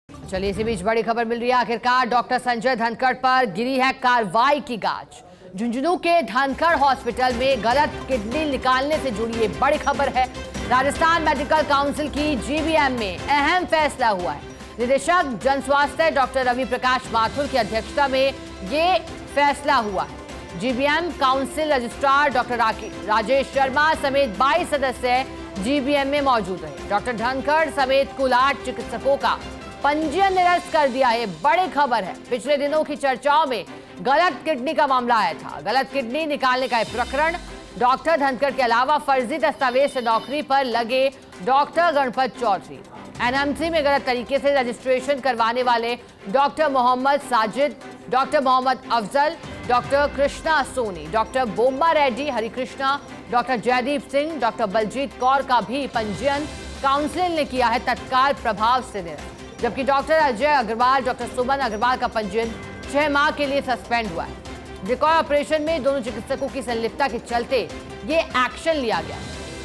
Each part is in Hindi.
चलिए, इसी बीच बड़ी खबर मिल रही है। आखिरकार डॉक्टर संजय धनखड़ पर गिरी है कार्रवाई की गाज। झुंझुनू के धनखड़ हॉस्पिटल में गलत किडनी निकालने से जुड़ी ये बड़ी खबर है। राजस्थान मेडिकल काउंसिल की जीबीएम में अहम फैसला हुआ है। निदेशक जन स्वास्थ्य डॉक्टर रवि प्रकाश माथुर की अध्यक्षता में ये फैसला हुआ है। GBM council registrar doctor Rajesh Sharma समेत 22 सदस्य जीबीएम में मौजूद रहे। डॉक्टर धनखड़ समेत कुल 8 चिकित्सकों का पंजीयन निरस्त कर दिया है। बड़ी खबर है। पिछले दिनों की चर्चाओं में गलत किडनी का मामला आया था। गलत किडनी निकालने का प्रकरण डॉक्टर धनखड़ के अलावा फर्जी दस्तावेज से नौकरी पर लगे डॉक्टर गणपत चौधरी, एनएमसी में गलत तरीके से रजिस्ट्रेशन करवाने वाले doctor Mohammad Sajid, doctor Mohammad Afzal, doctor Krishna Soni, doctor Bomma Reddy Harikrishna, doctor Jaideep Singh, doctor Baljeet Kaur का भी पंजीयन काउंसिल ने किया है तत्काल प्रभाव से निरस्त। जबकि डॉक्टर अजय अग्रवाल, डॉक्टर सुमन अग्रवाल का पंजीयन 6 माह के लिए सस्पेंड हुआ है। डिकॉय ऑपरेशन में दोनों चिकित्सकों की संलिप्तता के चलते ये एक्शन लिया गया।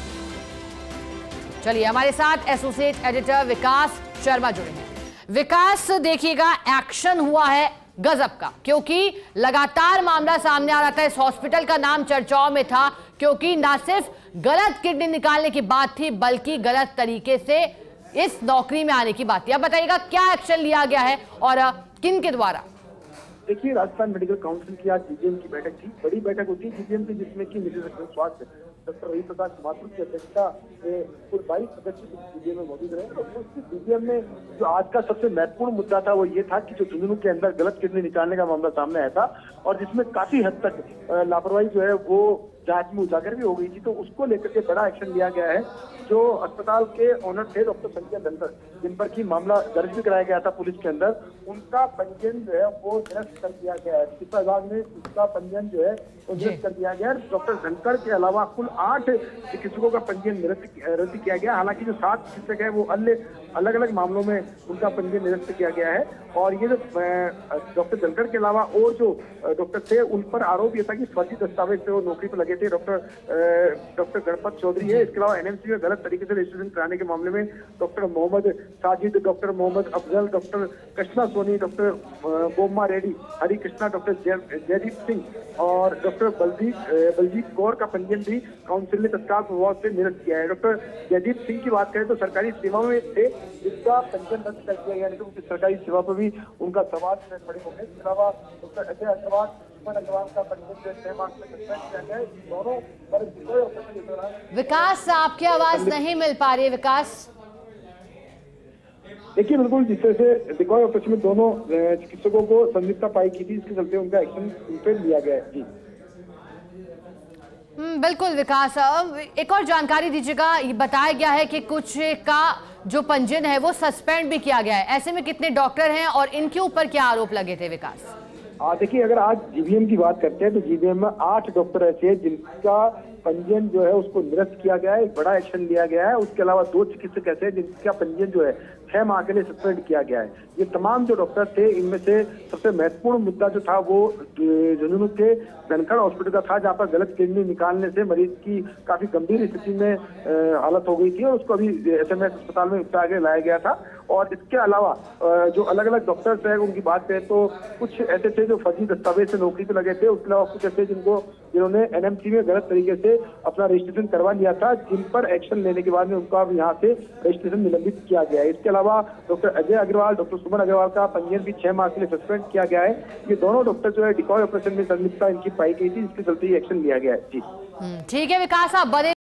चलिए, हमारे साथ एसोसिएट एडिटर विकास शर्मा जुड़े हैं। विकास, देखिएगा, एक्शन हुआ है गजब का, क्योंकि लगातार मामला सामने आ रहा था। इस हॉस्पिटल का नाम चर्चाओं में था, क्योंकि ना सिर्फ गलत किडनी निकालने की बात थी, बल्कि गलत तरीके से इस नौकरी में आने की बात थी। अब बताइएगा, क्या एक्शन लिया गया है और किन के द्वारा? देखिए, राजस्थान मेडिकल काउंसिल की आज जीबीएम की बैठक थी। बड़ी बैठक होती है जीबीएम की, जिसमें कि निदेशक स्वास्थ्य डॉक्टर रवि प्रकाश माथुर की अध्यक्षता में कुल 22 सदस्य जीबीएम में मौजूद रहे। और उस जीबीएम में जो आज का सबसे महत्वपूर्ण मुद्दा था वो ये था कि जो झुंझुनू के अंदर गलत किडनी निकालने का मामला सामने आया था और जिसमें काफी हद तक लापरवाही जो है वो जांच में उजागर भी हो गई थी, तो उसको लेकर के बड़ा एक्शन लिया गया है। जो अस्पताल के ऑनर थे डॉक्टर संजय धनखड़, जिन पर की मामला दर्ज भी कराया गया था पुलिस के अंदर, उनका पंजीयन जो है वो निरस्त कर दिया गया है। चिकित्सा विभाग ने उसका पंजीयन जो है वो निरस्त कर दिया गया है। डॉक्टर धनखड़ के अलावा कुल 8 चिकित्सकों का पंजीयन रद्द किया गया। हालांकि जो 7 चिकित्सक है वो अलग अलग मामलों में उनका पंजीयन निरस्त किया गया है। और ये जो डॉक्टर धनखड़ के अलावा और जो डॉक्टर थे, उन पर आरोप ये था कि फर्जी दस्तावेज से वो नौकरी पर लगे थे। डॉक्टर गणपत चौधरी है। इसके अलावा एनएमसी में गलत तरीके से रजिस्ट्रेशन कराने के मामले में doctor Mohammad Sajid, doctor Mohammad Afzal, doctor Krishna Soni, doctor Bomma Reddy Harikrishna, doctor Jaideep Singh और डॉक्टर बलजीत कौर का पंजीयन भी काउंसिल ने तत्काल प्रभाव से निरस्त किया है। डॉक्टर जयदीप सिंह की बात करें तो सरकारी सेवा में थे, जिसका पंजीयन रद्द कर दिया गया, लेकिन उनकी सरकारी सेवा पर भी उनका सवाल खड़े हो गए। इसके अलावा डॉक्टर अजय अग्रवाल का पंजीयन 6 माह से सस्पेंड किया गया है। दोनों विकास, आपकी आवाज नहीं मिल पा रही है। विकास, देखिए, बिल्कुल जिस तरह से डिकॉय ऑपरेशन में दोनों चिकित्सकों को संलिप्तता पाई की थी, इसके चलते उनका एक्शन उन पर लिया गया है। जी बिल्कुल विकास, एक और जानकारी दीजिएगा। ये बताया गया है कि कुछ का जो पंजीयन है वो सस्पेंड भी किया गया है। ऐसे में कितने डॉक्टर हैं और इनके ऊपर क्या आरोप लगे थे? विकास, देखिए, अगर आज जीबीएम की बात करते हैं तो जीबीएम में 8 डॉक्टर ऐसे हैं जिनका पंजीयन जो है उसको निरस्त किया गया है। एक बड़ा एक्शन लिया गया है। उसके अलावा 2 चिकित्सक ऐसे हैं जिनका पंजीयन जो है 6 माह के लिए सस्पेंड किया गया है। ये तमाम जो डॉक्टर थे, इनमें से सबसे महत्वपूर्ण मुद्दा जो था वो झुंझुनू के धनखड़ हॉस्पिटल का था, जहाँ पर गलत किडनी निकालने से मरीज की काफी गंभीर स्थिति में हालत हो गई थी और उसको अभी एसएमएस अस्पताल में उपचार के लिए लाया गया था। और इसके अलावा जो अलग अलग डॉक्टर्स हैं उनकी बात करें तो कुछ ऐसे थे जो फर्जी दस्तावेज से नौकरी पे लगे थे। उसके अलावा कुछ ऐसे जिन्होंने एनएमसी में गलत तरीके से अपना रजिस्ट्रेशन करवा लिया था, जिन पर एक्शन लेने के बाद में उनका अब यहाँ से रजिस्ट्रेशन निलंबित किया गया है। इसके अलावा डॉक्टर अजय अग्रवाल, डॉक्टर सुमन अग्रवाल का पंजीयन भी 6 माह के लिए सस्पेंड किया गया है। ये दोनों डॉक्टर जो है डिकॉय ऑपरेशन में संलिप्तता इनकी पाई गई थी, इसके चलते ही एक्शन लिया गया है। जी ठीक है विकास, आप बड़े